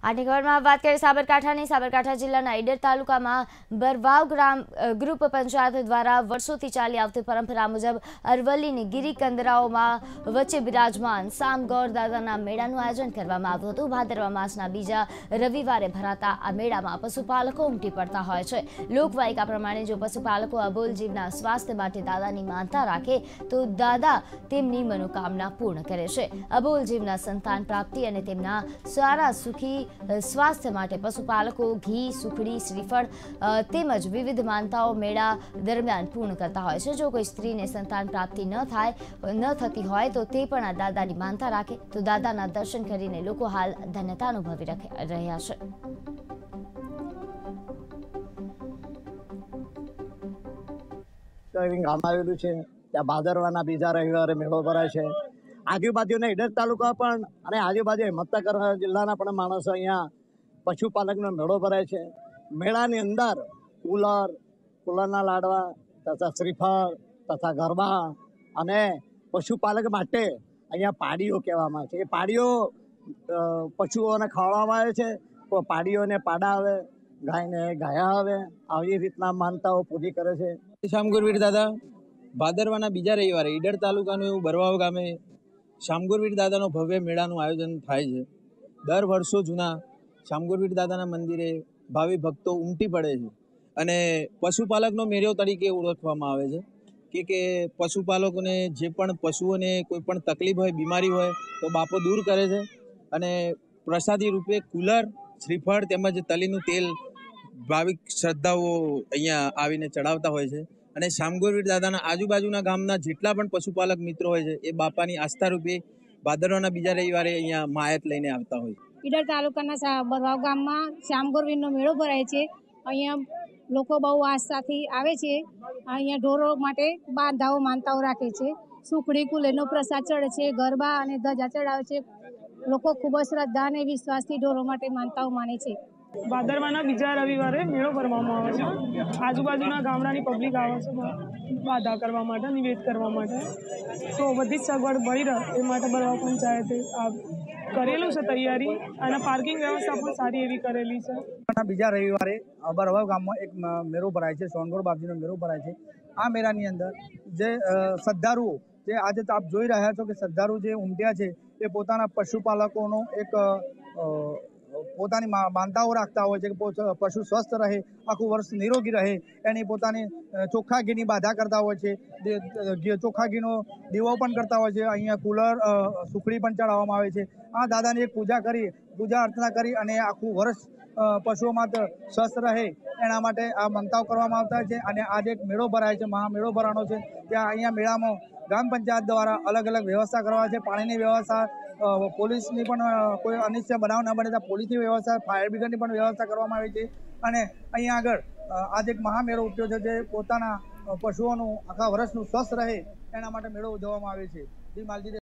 આની ખબરમાં વાત કરીએ સાબરકાંઠાની। સાબરકાંઠા જિલ્લાના ઈડર તાલુકામાં બરવાવ ગ્રામ ગ્રુપ પંચાયત દ્વારા વર્ષોથી ચાલી આવતી પરંપરા મુજબ અરવલ્લીની ગિરિકંદરાઓમાં વચ્ચે બિરાજમાન સામગોર દાદાના મેળાનું આયોજન કરવામાં આવ્યું હતું। ભાદરવા માસના બીજા રવિવારે ભરાતા આ મેળામાં પશુપાલકો ઉમટી પડતા હોય છે। લોકવાયકા પ્રમાણે જો પશુપાલકો અબોલ જીવના સ્વાસ્થ્ય માટે દાદાની માનતા રાખે તો દાદા તેમની મનોકામના પૂર્ણ કરે છે। અબોલ જીવના સંતાન પ્રાપ્તિ અને તેમના સારા સુખી स्वास्थ्य माटे पशुपालको घी सुखड़ी श्रीफल तेमज विविध मानताओं मेळा दरमियान पूर्ण करता होय छे। जो कोई स्त्री ने संतान प्राप्ति न थती होय तो ते पण आ दादानी मानता राखे तो दादाना दर्शन करीने लोको हाल धन्यता अनुभवी रह्या छे। भादरवाना बीजा रविवारे मेळो भराय छे। आजूबाजूना ईडर तालुका पण अने आजूबाजू हिम्मतनगर जिल्लाना पण माणसो अहींया पशुपालकनो मेळो भराय छे। मेळानी अंदर कूलरना लाडवा तथा श्रीफळ तथा गरबा अने पशुपालक माटे अहींया पाड़ीओ कहेवामां आवे छे। ए पाड़ीओ पशुओने खवડાવવામાં આવે છે। પાડીઓને પાડા આવે, ગાયને ગાયા આવે, આવી રીતના માનતાઓ પૂરી કરે છે। શામગુરવીર દાદા ભાદરવાના બીજા રવિવારે ઈડર તાલુકાનું એવું બરવાવ ગામે શામગુરવીર દાદાનો ભવ્ય મેળાનું આયોજન થાય છે। દર વર્ષો જૂના શામગુરવીર દાદાના મંદિરે ભાવિ ભક્તો ઉમટી પડે છે અને પશુપાલકનો મેળો તરીકે ઓળખવામાં આવે છે કે પશુપાલકોને જે પણ પશુઓને કોઈ પણ તકલીફ હોય, બીમારી હોય તો બાપો દૂર કરે છે અને પ્રસાદી રૂપે કુલર, શ્રીફળ તેમજ તલીનું તેલ ભાવિક શ્રદ્ધાઓ અહીંયા આવીને ચડાવતા હોય છે અને શામગુરવીર દાદાના આજુબાજુના ગામના જેટલા પણ પશુપાલક મિત્રો હોય છે એ બાપાની આસ્થા રૂપે ભાદરવાના બીજા રવિવારે અહીંયા માયત લઈને આવતા હોય છે। ઈડર તાલુકાના બરવાવ ગામમાં શામગુરવીરનો મેળો ભરાય છે। અહીંયા લોકો બહુ આસ્થાથી આવે છે। અહીંયા ઢોરો માટે બાંધાઓ માનતાઓ રાખે છે। સુખડી કુલેરનો પ્રસાદ ચડે છે, ગરબા અને ધજા ચડાવે છે। લોકો ખૂબ જ શ્રદ્ધા અને વિશ્વાસથી ઢોરો માટે માનતાઓ માને છે। ભાદરવાના બીજા રવિવારે મેળો ભરવામાં આવે છે। આજુબાજુના ગામડાની પબ્લિક આવે છે બાધા કરવા માટે, નિવેદ કરવા માટે। તો બધી જ સગવડ મળી રહે એ માટે બરવાવ પંચાયતે કરેલું છે તૈયારી અને પાર્કિંગ વ્યવસ્થા પણ સારી એવી કરેલી છે। બીજા રવિવારે બરવાવ ગામમાં એક મેળો ભરાય છે, સોનગોર બાપજીનો મેળો ભરાય છે। આ મેળાની અંદર જે શ્રદ્ધાળુઓ જે આજે આપ જોઈ રહ્યા છો કે શ્રદ્ધાળુ જે ઉમટ્યા છે એ પોતાના પશુપાલકોનો એક પોતાની માનતાઓ રાખતા હોય છે કે પશુ સ્વસ્થ રહે, આખું વર્ષ નિરોગી રહે એની પોતાની ચોખ્ખા ઘીની બાધા કરતા હોય છે। ચોખ્ખા ઘીનો દીવો પણ કરતા હોય છે। અહીંયા કુલર, સુખડી પણ ચડાવવામાં આવે છે। આ દાદાની એક પૂજા અર્ચના કરી અને આખું વર્ષ પશુઓ માટે સ્વસ્થ રહે એના માટે આ મંતાવ કરવામાં આવતા હોય છે। અને આજે એક મેળો ભરાય છે, મહામેળો ભરાનો છે। ત્યાં અહીંયા મેળામાં ગ્રામ પંચાયત દ્વારા અલગ અલગ વ્યવસ્થા કરવા છે। પાણીની વ્યવસ્થા, પોલીસની પણ કોઈ અનિચ્છનીય બનાવ ન બને ત્યાં પોલીસની વ્યવસ્થા, ફાયર બ્રિગેડની પણ વ્યવસ્થા કરવામાં આવી છે। અને અહીંયા આગળ આજે એક મહામેળો ઉઠ્યો છે જે પોતાના પશુઓનું આખા વર્ષનું સ્વસ્થ રહે એના માટે મેળો ઉજવવામાં આવે છે।